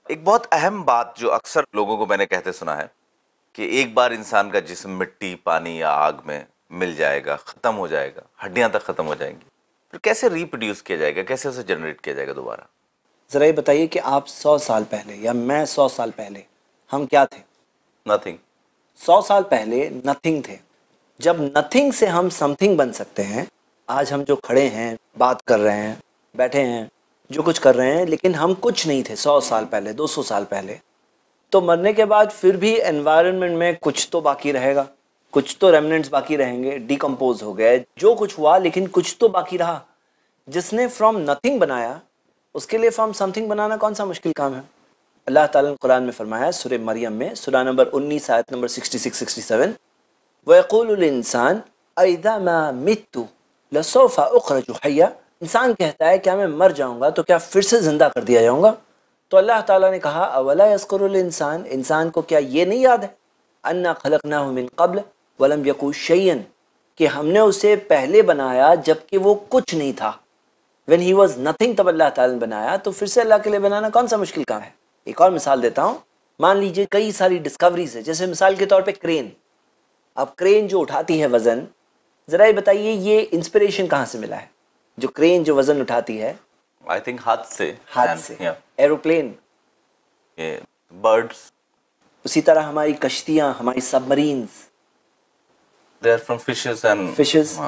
एक बहुत अहम बात जो अक्सर लोगों को मैंने कहते सुना है कि एक बार इंसान का जिस्म मिट्टी, पानी या आग में मिल जाएगा, खत्म हो जाएगा, हड्डियां तक खत्म हो जाएंगी, फिर कैसे रिप्रोड्यूस किया जाएगा, कैसे उसे जनरेट किया जाएगा दोबारा? ज़रा ये बताइए कि आप 100 साल पहले या मैं 100 साल पहले हम क्या थे? नथिंग। 100 साल पहले नथिंग थे। जब नथिंग से हम समथिंग बन सकते हैं, आज हम जो खड़े हैं, बात कर रहे हैं, बैठे हैं, जो कुछ कर रहे हैं, लेकिन हम कुछ नहीं थे 100 साल पहले, 200 साल पहले। तो मरने के बाद फिर भी एनवायरनमेंट में कुछ तो बाकी रहेगा, कुछ तो रेमनेंट्स बाकी रहेंगे, डिकम्पोज हो गए, जो कुछ हुआ, लेकिन कुछ तो बाकी रहा। जिसने फ्रॉम नथिंग बनाया, उसके लिए फ्रॉम समथिंग बनाना कौन सा मुश्किल काम है? अल्लाह ताला ने कुरान में फरमाया, सूरह मरियम में, सूरा नंबर 19 आयत नंबर 66-67, वयक़ूलुल इंसान अइज़ा मा मित्तु लसौफ़ा उख़रजु हय्या। इंसान कहता है क्या मैं मर जाऊंगा तो क्या फिर से जिंदा कर दिया जाऊंगा? तो अल्लाह ताला ने कहा, अवला यज़कुरुल इंसान, इंसान को क्या ये नहीं याद है, अन्ना खलक़नाहु मिन क़ब्ल वलम यकु शैयन, कि हमने उसे पहले बनाया जबकि वो कुछ नहीं था। When he was nothing, तब अल्लाह ताला ने बनाया, तो फिर से अल्लाह के लिए बनाना कौन सा मुश्किल काम है? एक और मिसाल देता हूँ। मान लीजिए कई सारी डिस्कवरीज है, जैसे मिसाल के तौर पे क्रेन। अब क्रेन जो उठाती है वजन, जरा ये बताइए ये इंस्पिरेशन कहाँ से मिला है? जो क्रेन जो वजन उठाती है, आई थिंक हाथ से। Aeroplane, birds. उसी तरह हमारी कश्तियाँ, हमारी submarines, they are from fishes and fishes.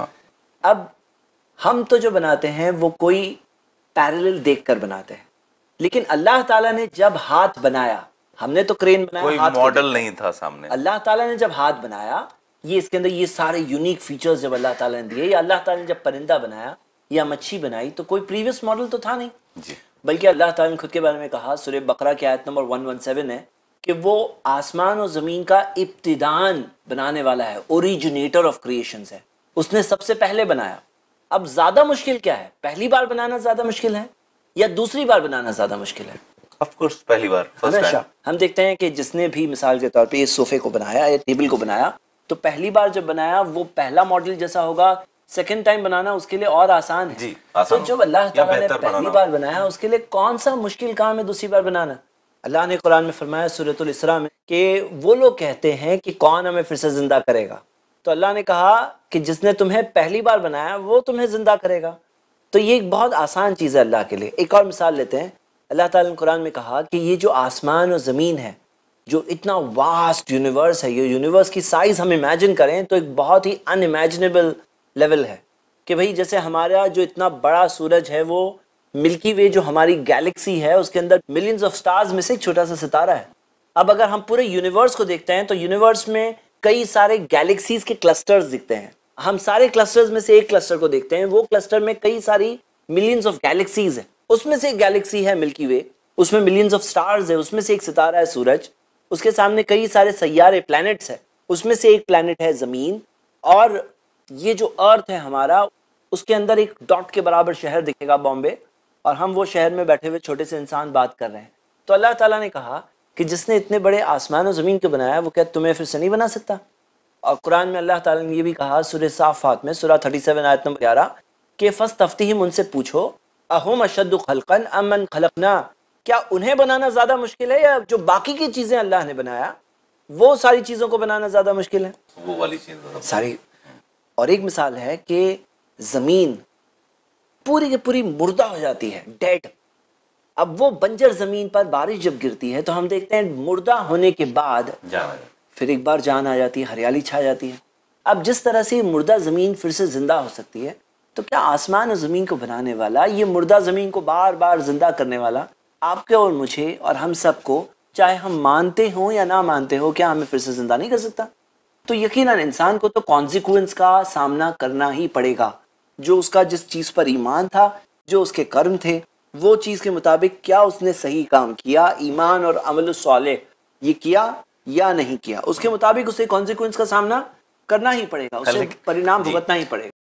अब हम तो जो बनाते हैं वो कोई पैरेलल देखकर बनाते हैं, लेकिन अल्लाह ताला ने जब हाथ बनाया, हमने तो क्रेन बनाया, कोई हाथ मॉडल नहीं था सामने। अल्लाह ताला ने जब हाथ बनाया, ये इसके अंदर ये सारे यूनिक फीचर्स जब अल्लाह ताला ने दिए, या अल्लाह ताला ने जब परिंदा बनाया या मच्छी बनाई, तो कोई प्रीवियस मॉडल तो था नहीं जी। बल्कि अल्लाह ताला ने खुद के बारे में कहा, सूरह बकरा की आयत नंबर 117 है कि वो आसमान और ज़मीन का इब्तिदान बनाने वाला है, ओरिजिनेटर ऑफ क्रिएशंस है, उसने सबसे पहले बनाया। अब ज़्यादा मुश्किल क्या है? पहली बार बनाना ज़्यादा मुश्किल है या दूसरी बार बनाना ज़्यादा मुश्किल है? ऑफ कोर्स पहली बार, फर्स्ट टाइम। हम देखते हैं कि जिसने भी मिसाल के तौर पे इस सोफे को बनाया या टेबल को बनाया, तो पहली बार जब बनाया वो पहला मॉडल जैसा होगा, सेकंड टाइम बनाना उसके लिए और आसान है जी, आसान। तो जब अल्लाह ताला ने पहली बार बनाया, उसके लिए कौन सा मुश्किल काम है दूसरी बार बनाना? अल्लाह ने कुरान में फरमाया सूरतुल इसरा में कि वो लोग कहते हैं कि कौन हमें फिर से जिंदा करेगा, तो अल्लाह ने कहा कि जिसने तुम्हें पहली बार बनाया वो तुम्हें जिंदा करेगा। तो ये एक बहुत आसान चीज़ है अल्लाह के लिए। एक और मिसाल लेते हैं। अल्लाह ताला ने कुरान में कहा कि ये जो आसमान और ज़मीन है, जो इतना वास्ट यूनिवर्स है, ये यूनिवर्स की साइज़ हम इमेजिन करें तो एक बहुत ही अनइमेजिनेबल लेवल है कि भाई जैसे हमारा जो इतना बड़ा सूरज है, वो मिल्की वे जो हमारी गैलेक्सी है, उसके अंदर मिलियंस ऑफ स्टार्स में से एक छोटा सा सितारा है। अब अगर हम पूरे यूनिवर्स को देखते हैं तो यूनिवर्स में कई सारे गैलेक्सीज के क्लस्टर्स दिखते हैं। हम सारे क्लस्टर्स में से एक क्लस्टर को देखते हैं, वो क्लस्टर में कई सारी मिलियंस ऑफ गैलेक्सीज हैं, उसमें से एक गैलेक्सी है मिल्की वे, उसमें मिलियंस ऑफ स्टार्स है, उसमें से एक सितारा है सूरज, उसके सामने कई सारे सैयारे प्लैनेट्स हैं, उसमें से एक प्लैनेट है ज़मीन, और ये जो अर्थ है हमारा, उसके अंदर एक डॉट के बराबर शहर दिखेगा बॉम्बे, और हम वो शहर में बैठे हुए छोटे से इंसान बात कर रहे हैं। तो अल्लाह ताला ने कहा कि जिसने इतने बड़े आसमान और ज़मीन को बनाया, वो क्या तुम्हें फिर से नहीं बना सकता? और कुरान में अल्लाह ताला ने ये भी कहा सूरह साफ़ात में, सूरा 37 आयत नंबर 11, कि फ़स्तफ्तिहिम, उनसे पूछो, अहुम अशद्दु खल्क़न अम्मन खलक़ना, क्या उन्हें बनाना ज़्यादा मुश्किल है या जो बाकी की चीज़ें अल्लाह ने बनाया वो सारी चीज़ों को बनाना ज़्यादा मुश्किल है? वो वाली चीज़ सारी। और एक मिसाल है कि ज़मीन पूरी की पूरी मुर्दा हो जाती है, डेड। अब वो बंजर ज़मीन पर बारिश जब गिरती है तो हम देखते हैं मुर्दा होने के बाद फिर एक बार जान आ जाती है, हरियाली छा जाती है। अब जिस तरह से मुर्दा ज़मीन फिर से ज़िंदा हो सकती है, तो क्या आसमान और ज़मीन को बनाने वाला, ये मुर्दा ज़मीन को बार बार ज़िंदा करने वाला, आपके और मुझे और हम सबको, चाहे हम मानते हों या ना मानते हो, क्या हमें फिर से ज़िंदा नहीं कर सकता? तो यकीनन इंसान को तो कॉन्सिक्वेंस का सामना करना ही पड़ेगा। जो उसका जिस चीज़ पर ईमान था, जो उसके कर्म थे, वो चीज़ के मुताबिक क्या उसने सही काम किया, ईमान और अमल सालेह ये किया या नहीं किया, उसके मुताबिक उसे कॉन्सिक्वेंस का सामना करना ही पड़ेगा, उसे परिणाम भुगतना ही पड़ेगा।